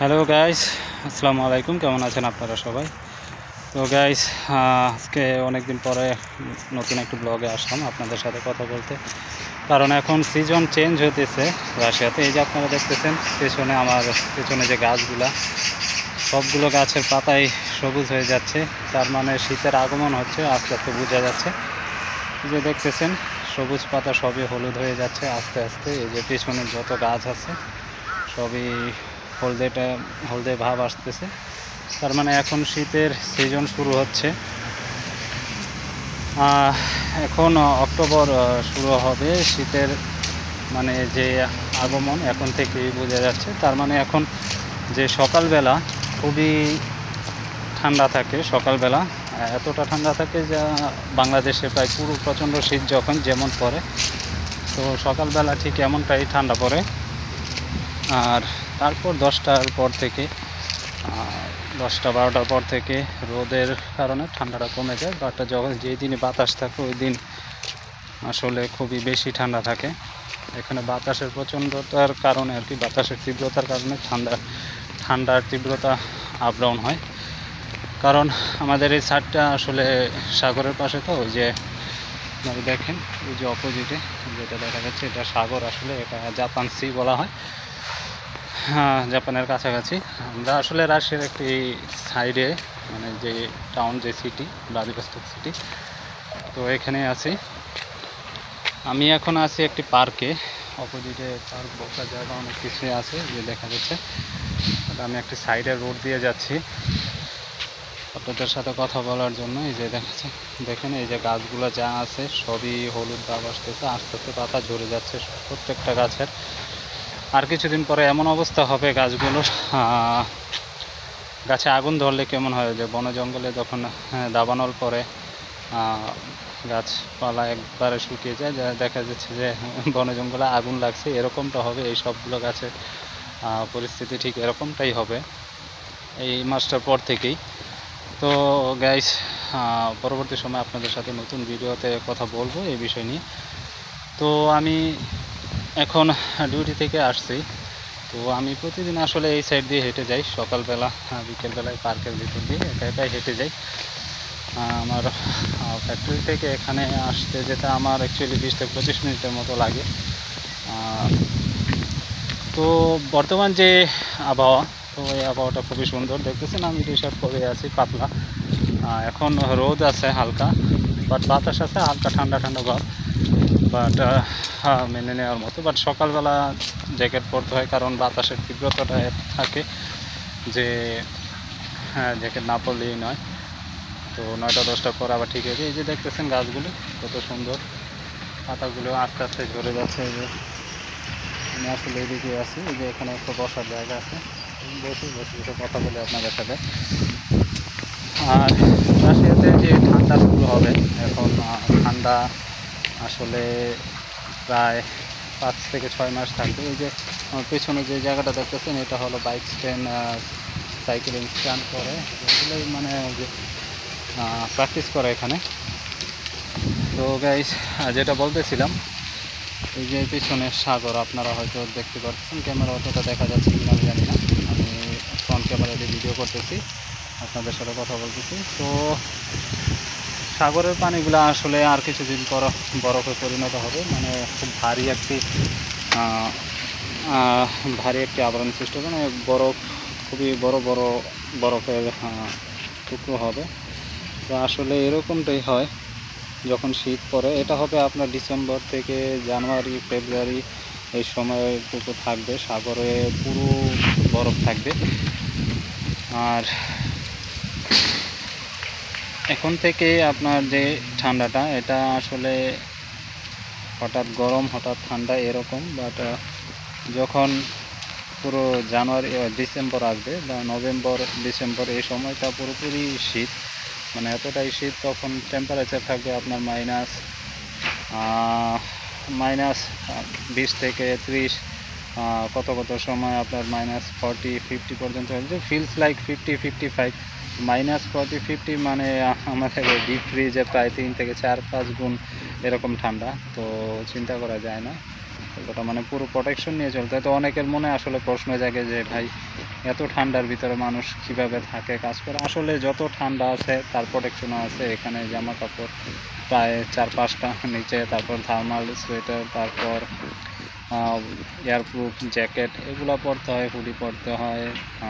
Hello guys, আসসালামু আলাইকুম। কেমন আছেন আপনারা সবাই? তো গাইস, আজকে অনেক দিন পরে নতুন একটি ব্লগে আসলাম আপনাদের সাথে কথা বলতে। কারণ এখন সিজন চেঞ্জ হতেছে রাশিয়াতে। এই যে আপনারা দেখতেছেন পেছনে, আমার পেছনে যে গাছগুলা, সবগুলো গাছের পাতাই সবুজ হয়ে যাচ্ছে। তার মানে শীতের আগমন হচ্ছে, আস্তে আস্তে বোঝা যাচ্ছে। এই যে দেখতেছেন সবুজ পাতা সবই হলুদ হয়ে যাচ্ছে আস্তে আস্তে। এই যে পেছনে যত গাছ আছে সবই হলদে ভাব আসতেছে। তার মানে এখন শীতের সিজন শুরু হচ্ছে। এখন অক্টোবর শুরু হবে শীতের, মানে যে আগমন এখন থেকেই বোঝা যাচ্ছে। তার মানে এখন যে সকালবেলা খুবই ঠান্ডা থাকে, সকালবেলা এতটা ঠান্ডা থাকে যা বাংলাদেশে প্রায় পুরো প্রচণ্ড শীত যখন যেমন পড়ে, তো সকালবেলা ঠিক এমনটাই ঠান্ডা পড়ে। আর তারপর 10টার পর থেকে 10টা-12টার পর থেকে রোদের কারণে ঠান্ডাটা কমে যায়। বাট যখন যেই দিনে বাতাস থাকে ওই দিন আসলে খুবই বেশি ঠান্ডা থাকে। এখানে বাতাসের প্রচণ্ডতার কারণে আর কি, বাতাসের তীব্রতার কারণে ঠান্ডার তীব্রতা আপ ডাউন হয়। কারণ আমাদের এই সাইডটা আসলে সাগরের পাশে, তো ওই যে দেখেন ওই যে অপোজিটে যেটা দেখা যাচ্ছে এটা সাগর, আসলে এটা জাপান সি বলা হয়। হ্যাঁ, জাপানের কাছাকাছি। আমরা আসলে রাশিয়ার একটি সাইডে, মানে যে টাউন, যে সিটি, ভ্লাদিভস্টক সিটি, তো এখানে আছি। আমি এখন আছি একটি পার্কে, অপোজিটে পার্ক বসার জায়গা অনেক কিছুই আছে যে দেখা যাচ্ছে। আমি একটি সাইডে রোড দিয়ে যাচ্ছি আপনাদের সাথে কথা বলার জন্য। এই যে দেখেন এই যে গাছগুলো যা আছে সবই হলুদ ভাব আসতেছে, আস্তে আস্তে পাতা ঝরে যাচ্ছে প্রত্যেকটা গাছের। আর কিছুদিন পরে এমন অবস্থা হবে গাছগুলোর, গাছে আগুন ধরলে কেমন হয়, যে বন জঙ্গলে যখন দাবানল পরে গাছপালা একবারে শুকিয়ে যায়, যা দেখা যাচ্ছে যে বন জঙ্গলে আগুন লাগছে, এরকমটা হবে। এই সবগুলো গাছের পরিস্থিতি ঠিক এরকমটাই হবে এই মাসটার পর থেকেই। তো গাইস, পরবর্তী সময় আপনাদের সাথে নতুন ভিডিওতে কথা বলবো এই বিষয় নিয়ে। তো আমি এখন ডিউটি থেকে আসছি, তো আমি প্রতিদিন আসলে এই সাইড দিয়ে হেঁটে যাই সকালবেলা, বিকেলবেলায় পার্কের ভিতর দিয়ে একাই হেঁটে যাই। আমার ফ্যাক্টরি থেকে এখানে আসতে যেতে আমার অ্যাকচুয়ালি 20 থেকে 25 মিনিটের মতো লাগে। তো বর্তমান যে আবহাওয়া, তো এই আবহাওয়াটা খুবই সুন্দর দেখতেছেন। আমি টি শার্ট পরে আছি পাতলা, এখন রোদ আছে হালকা, বাট বাতাস আছে হালকা, ঠান্ডা ঠান্ডা ভাব, বাট মেনে নেওয়ার মতো। বাট সকালবেলা জ্যাকেট পরতে হয়, কারণ বাতাসের তীব্রতাটা থাকে যে জ্যাকেট না পরলেই নয়। তো 9টা-10টার পর আবার ঠিক আছে। এই যে দেখতেছেন গাছগুলো কত সুন্দর, পাতাগুলো আস্তে আস্তে ঝরে যাচ্ছে। এই যে আমি আসলে এদিকে আছি, এই যে এখানে একটা বসার জায়গা আছে, বসে বসে কথা বলে আপনাদের সাথে। আর রাশিয়াতে যে ঠান্ডা শুরু হবে এখন, ঠান্ডা আসলে প্রায় 5 থেকে 6 মাস থাকবে। এই যে আমার পেছনে যে জায়গাটা দেখতেছেন এটা হলো বাইক স্ট্যান্ড, সাইকেলিং স্ট্যান্ড করে, এগুলোই মানে যে প্র্যাকটিস করে এখানে। তো গাইস, যেটা বলতেছিলাম, এই যে পেছনে সাগর আপনারা হয়তো দেখতে পাচ্ছেন, ক্যামেরা অতটা দেখা যাচ্ছে কিনা আমি জানি না। আমি ফ্রন্ট ক্যামেরা দিয়ে ভিডিও করতেছি, আপনাদের সাথে কথা বলতেছি। তো সাগরের পানিগুলো আসলে আর কিছুদিন পর বরফে পরিণত হবে, মানে খুব ভারী একটি আবরণ সৃষ্টি হবে, মানে বরফ, খুবই বড় বড় বরফের টুকরো হবে। তো আসলে এরকমটাই হয় যখন শীত পড়ে। এটা হবে আপনার ডিসেম্বর থেকে জানুয়ারি, ফেব্রুয়ারি, এই সময়টুকু থাকবে সাগরে পুরো বরফ থাকবে। আর এখন থেকে আপনার যে ঠান্ডাটা, এটা আসলে হঠাৎ গরম হঠাৎ ঠান্ডা এরকম। বাট যখন পুরো জানুয়ারি ডিসেম্বর আসবে, বা নভেম্বর ডিসেম্বর, এই সময়টা পুরোপুরি শীত, মানে এতটাই শীত, তখন টেম্পারেচার থাকবে আপনার -20 থেকে 30, কত সময় আপনার -40-50 পর্যন্ত হচ্ছে। ফিলস লাইক 50-55, -40-50 মানে আমাদের ডিপ ফ্রিজে প্রায় 3 থেকে 4-5 গুণ এরকম ঠান্ডা, তো চিন্তা করা যায় না। কতটা মানে পুরো প্রোটেকশন নিয়ে চলতে হয়। তো অনেকের মনে আসলে প্রশ্ন জাগে যে ভাই এত ঠান্ডার ভিতরে মানুষ কিভাবে থাকে, কাজ করে। আসলে যত ঠান্ডা আছে তার প্রোটেকশনও আছে। এখানে জামা কাপড় প্রায় 4-5টা নিচে, তারপর থার্মাল সোয়েটার, তারপর এয়ারপ্রুফ জ্যাকেট এগুলো পরতে হয়, হুডি পরতে হয়।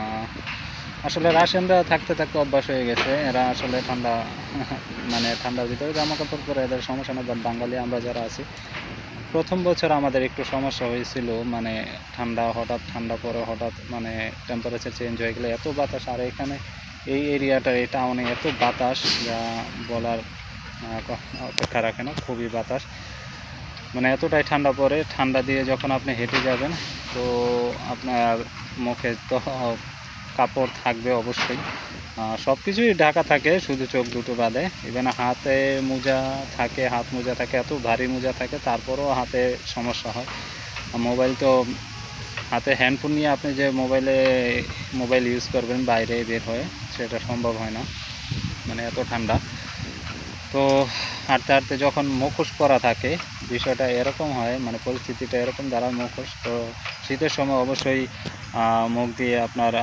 আসলে রাশিয়ানরা থাকতে থাকতে অভ্যাস হয়ে গেছে, এরা আসলে ঠান্ডা মানে ঠান্ডার ভিতরে জামা কাপড় পরে এদের সমস্যা নেই। বাট বাঙালি আমরা যারা আছি, প্রথম বছর আমাদের একটু সমস্যা হয়েছিল, মানে হঠাৎ ঠান্ডা পরে হঠাৎ মানে টেম্পারেচার চেঞ্জ হয়ে গেলে এত বাতাস। আর এখানে এই এরিয়াটা, এই টাউনে এত বাতাস যা বলার অপেক্ষা রাখে না, খুবই বাতাস। মানে এতটাই ঠান্ডা পড়ে, ঠান্ডা দিয়ে যখন আপনি হেঁটে যাবেন তো আপনার মুখে তো কাপড় থাকবে অবশ্যই, সব কিছুই ঢাকা থাকে, শুধু চোখ দুটো বাদে। ইভেন হাতে মোজা থাকে, হাত মোজা থাকে, এত ভারী মোজা থাকে, তারপরেও হাতে সমস্যা হয়। মোবাইল তো হাতে, হ্যান্ডফোন নিয়ে আপনি যে মোবাইল ইউজ করবেন বাইরে বের হয়ে, সেটা সম্ভব হয় না, মানে এত ঠান্ডা। তো হাঁটতে হাঁটতে যখন মুখোশ পরা থাকে, বিষয়টা এরকম হয়, মানে পরিস্থিতিটা এরকম দাঁড়ায় মুখোশ। তো শীতের সময় অবশ্যই মুখ দিয়ে আপনার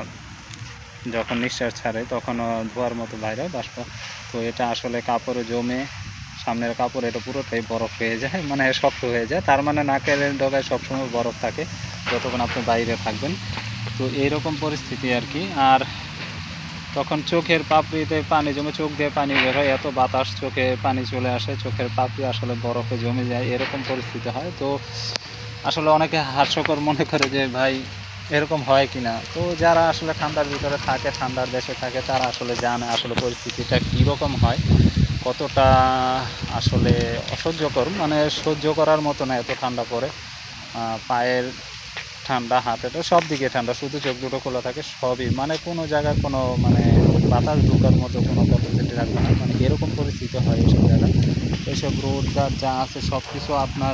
যখন নিঃশ্বাস ছাড়ে তখন ধোয়ার মতো বাইরে বাষ্প। তো এটা আসলে কাপড়ে জমে, সামনের কাপড় এটা পুরোটাই বরফ হয়ে যায়, মানে শক্ত হয়ে যায়। তার মানে নাকের ডগায় সবসময় বরফ থাকে যতক্ষণ আপনি বাইরে থাকবেন। তো এইরকম পরিস্থিতি আর কি। আর তখন চোখের পাপড়িতে পানি জমে, চোখ দিয়ে পানি বের হয়, এত বাতাস, চোখে পানি চলে আসে, চোখের পাপড়ি আসলে বরফে জমে যায়, এরকম পরিস্থিতি হয়। তো আসলে অনেকে হাস্যকর মনে করে যে ভাই এরকম হয় কি না। তো যারা আসলে ঠান্ডার ভিতরে থাকে, ঠান্ডার দেশে থাকে, তারা আসলে জানে আসলে পরিস্থিতিটা কীরকম হয়, কতটা আসলে অসহ্যকর, মানে সহ্য করার মতো না এত ঠান্ডা পড়ে। পায়ের ঠান্ডা, হাতেটা সব দিকে ঠান্ডা, শুধু চোখ দুটো খোলা থাকে, সবই মানে কোনো জায়গায় কোনো মানে বাতাস ঢোকার মতো কোনো ক্যাপাসিটি রাখবে না, মানে এরকম পরিস্থিতি হয় এইসব জায়গায়। এইসব রোড গাছ যা আছে সব কিছু আপনার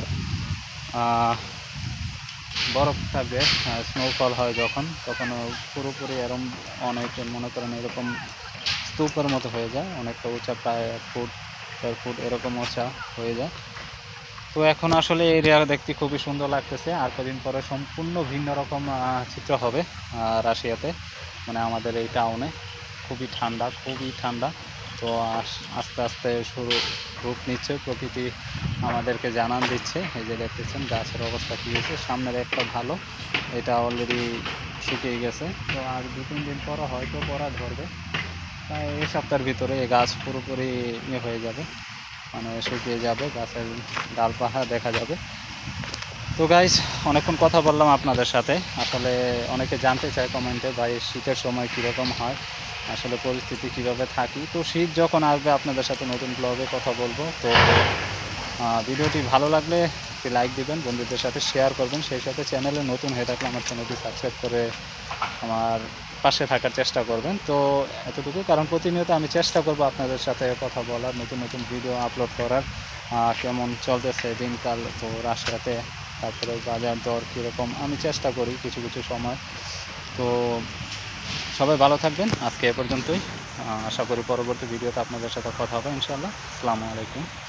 বরফ থাকবে। স্নোফল হয় যখন, তখন পুরোপুরি এরকম অনেক মনে করেন এরকম স্তূপের মতো হয়ে যায়, অনেকটা উঁচা, প্রায় 1 ফুট 1.5 ফুট এরকম উঁচা হয়ে যায়। তো এখন আসলে এরিয়া দেখতে খুবই সুন্দর লাগতেছে। আর কদিন পরে সম্পূর্ণ ভিন্ন রকম চিত্র হবে রাশিয়াতে, মানে আমাদের এই টাউনে। খুবই ঠান্ডা, খুবই ঠান্ডা। তো আস্তে আস্তে রূপ নিচ্ছে, প্রকৃতি আমাদেরকে জানান দিচ্ছে। এই যে দেখতেছেন গাছের অবস্থা কী হয়েছে, সামনের একটা ভালো, এটা অলরেডি শুকিয়ে গেছে। তো আর 2-3 দিন পরে হয়তো পরা ধরবে, এই সপ্তাহের ভিতরে এই গাছ পুরোপুরি হয়ে যাবে, মানে শুকিয়ে যাবে, গাছের ডালপালা দেখা যাবে। তো গাইস, অনেকক্ষণ কথা বললাম আপনাদের সাথে। আসলে অনেকে জানতে চায় কমেন্টে ভাই শীতের সময় কীরকম হয়, আসলে পরিস্থিতি কীভাবে থাকি। তো শীত যখন আসবে আপনাদের সাথে নতুন ব্লগে কথা বলবো। তো ভিডিওটি ভালো লাগলে একটি লাইক দিবেন, বন্ধুদের সাথে শেয়ার করবেন, সেই সাথে চ্যানেলে নতুন হয়ে থাকলে আমার চ্যানেলটি সাবস্ক্রাইব করে আমার পাশে থাকার চেষ্টা করবেন। তো এতটুকু, কারণ প্রতিনিয়ত আমি চেষ্টা করব আপনাদের সাথে কথা বলার, নতুন নতুন ভিডিও আপলোড করার। কেমন চলতেছে দিনকাল, তো রাশিয়াতে, তারপরে বাজার দর কীরকম, আমি চেষ্টা করি কিছু কিছু সময়। তো সবাই ভালো থাকবেন, আজকে এ পর্যন্তই। আশা করি পরবর্তী ভিডিওতে আপনাদের সাথে কথা হবে ইনশাআল্লাহ। আসসালামু আলাইকুম।